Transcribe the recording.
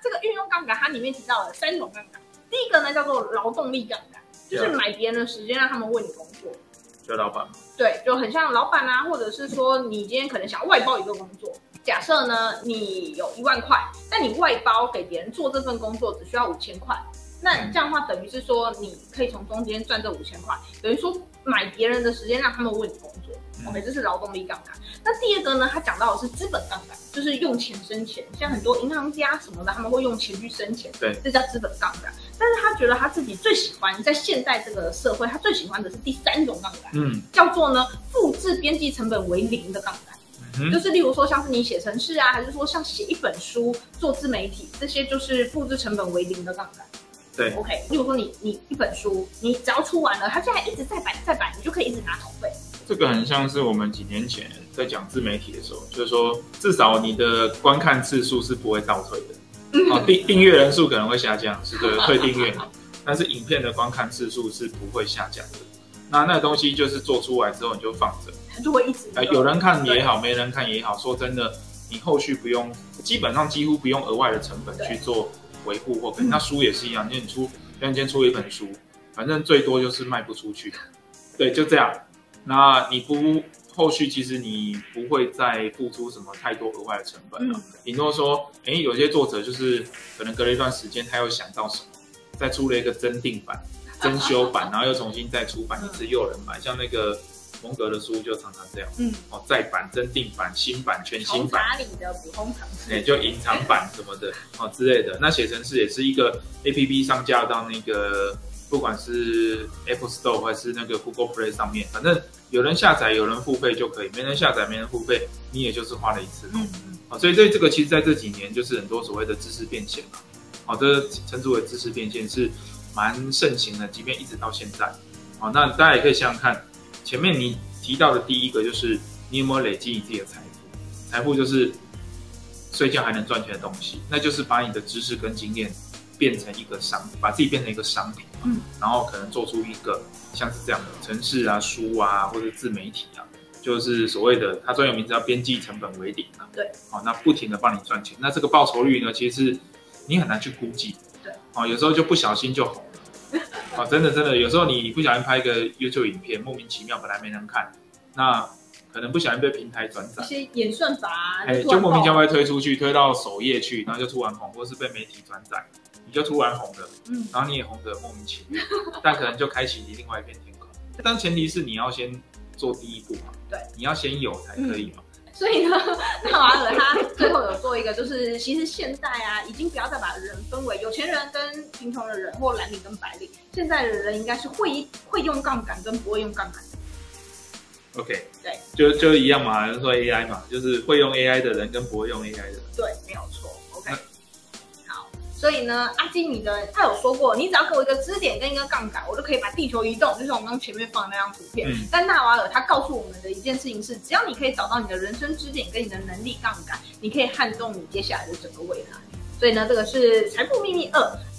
这个运用杠杆，它里面提到了3种杠杆。第一个呢叫做劳动力杠杆，就是买别人的时间让他们为你工作。 就老板嘛。 对，就很像老板啊，或者是说你今天可能想要外包一个工作。假设呢，你有1万块，但你外包给别人做这份工作只需要5000块，那这样的话等于是说你可以从中间赚这5000块，等于说买别人的时间让他们为你工作。OK， 这是劳动力杠杆。那第二个呢，他讲到的是资本杠杆，就是用钱生钱，像很多银行家什么的，他们会用钱去生钱， 对， 这叫资本杠杆。但是他觉得他自己最喜欢在现代这个社会，他最喜欢的是第3种杠杆，叫做呢复制边际成本为0的杠杆。就是例如说像是你写程式啊，还是说像写一本书、做自媒体，这些就是复制成本为0的杠杆。 对 ，OK， 例如说你一本书，你只要出完了，它现在一直在版，你就可以一直拿头费。 这个很像是我们几年前在讲自媒体的时候，就是说至少你的观看次数是不会倒退的，订阅人数可能会下降，是对退订阅，但是影片的观看次数是不会下降的。那个东西就是做出来之后你就放着， 它就会一直有人看也好，没人看也好，说真的，你后续不用，基本上几乎不用额外的成本去做维护或那书也是一样，因为你今天出一本书，反正最多就是卖不出去，对，就这样。那你不后续其实你不会再付出什么太多额外的成本了，顶多说，有些作者就是可能隔了一段时间，他又想到什么，再出了一个增订版、增修版，然后又重新再出版一次，又有人买，像那个蒙格的书就常常这样，再版、增订版、新版、全新版， 查理的普通常识， 就隐藏版什么的之类的。那写程式也是一个 APP 上架到那个。不管是 Apple Store 还是那个 Google Play 上面，反正有人下载有人付费就可以，没人下载没人付费，你也就是花了一次。所以这个其实在这几年就是很多所谓的知识变现嘛，这称之为知识变现是蛮盛行的，即便一直到现在。那大家也可以想想看，前面你提到的第一个就是你有没有累积你自己的财富，财富就是睡觉还能赚钱的东西，那就是把你的知识跟经验变成一个把自己变成一个商品。然后可能做出一个像是这样的程式啊、书啊，或者自媒体啊，就是所谓的它专有名字叫边际成本为0啊。 对， 那不停的帮你赚钱，那这个报酬率呢，其实是你很难去估计。 对， 有时候就不小心就红了。真的，有时候你不小心拍一个 YouTube 影片，莫名其妙本来没人看，那可能不小心被平台转载， 一些演算法就莫名其妙推出去，推到首页去，然后就突然红，或是被媒体转载。你就突然红了，然后你也红得莫名其妙，但可能就开启你另外一片天空。但前提是你要先做第一步嘛，对，你要先有才可以嘛。 所以呢，纳瓦尔他最后有做一个，就是其实现在啊，已经不要再把人分为有钱人跟贫穷的人，或蓝领跟白领。现在的人应该是会用杠杆跟不会用杠杆的。 OK， 对， 就一样嘛，说 AI 嘛，就是会用 AI 的人跟不会用 AI 的人。 对，没有错。OK。所以呢，阿基他有说过，你只要给我一个支点跟一个杠杆，我就可以把地球移动，就像我刚刚前面放的那张图片。但纳瓦尔他告诉我们的一件事情是，只要你可以找到你的人生支点跟你的能力杠杆，你可以撼动你接下来的整个未来。所以呢，这个是财富秘密2。